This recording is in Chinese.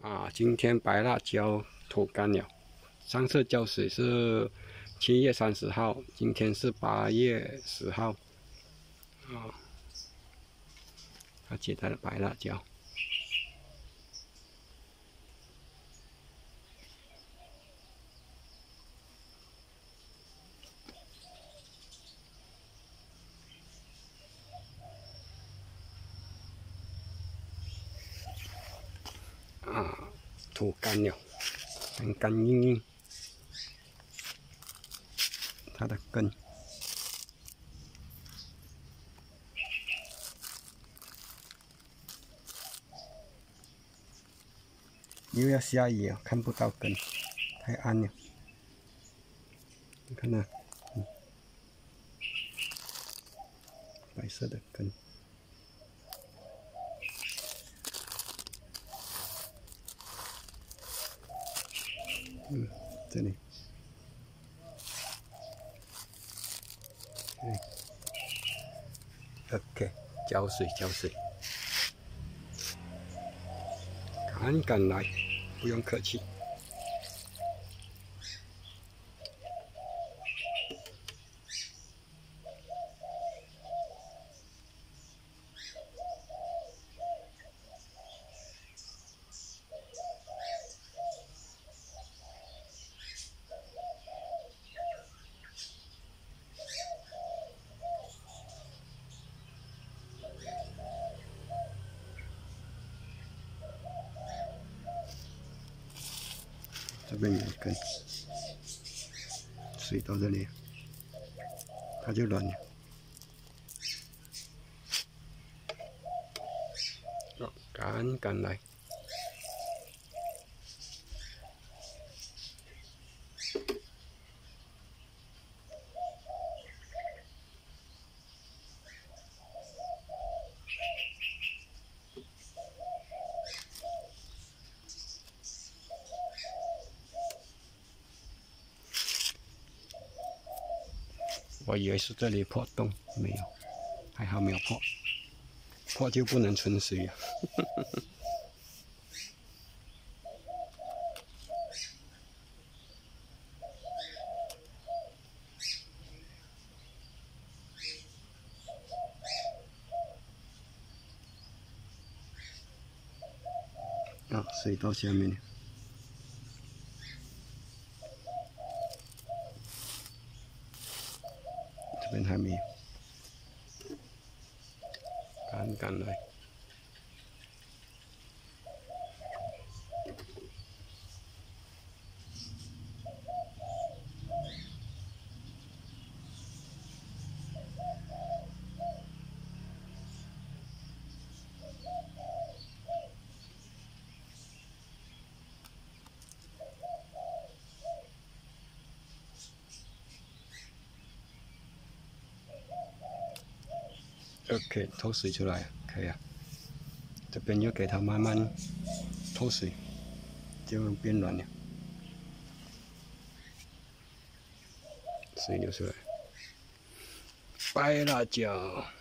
今天白辣椒脱干了。上次浇水是7月30号，今天是8月10号。它接它的白辣椒。脱干了，很干硬硬，它的根。又要下雨了，看不到根，太暗了。你看那，白色的根。这里。OK， 浇水，赶来，不用客气。这边有一根，水到这里，它就软了。赶来。我以为是这里破洞，没有，还好没有破，破就不能存水了。水到下面了。这边还没有，赶来。OK， 透水出来可以啊。这边就给它慢慢透水，就变软了。水流出来，白辣椒。